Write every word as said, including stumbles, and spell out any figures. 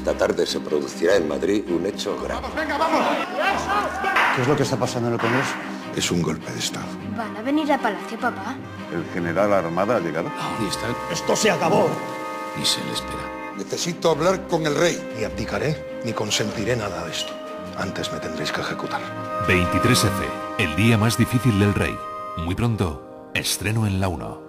Esta tarde se producirá en Madrid un hecho grave. ¡Vamos, venga, vamos! ¿Qué es lo que está pasando en el Congreso? Es un golpe de Estado. ¿Van a venir a Palacio, papá? ¿El general Armada ha llegado? Ahí están. ¡Esto se acabó! Y se le espera. Necesito hablar con el rey. Ni abdicaré, ni consentiré nada de esto. Antes me tendréis que ejecutar. veintitrés efe, el día más difícil del rey. Muy pronto, estreno en la uno.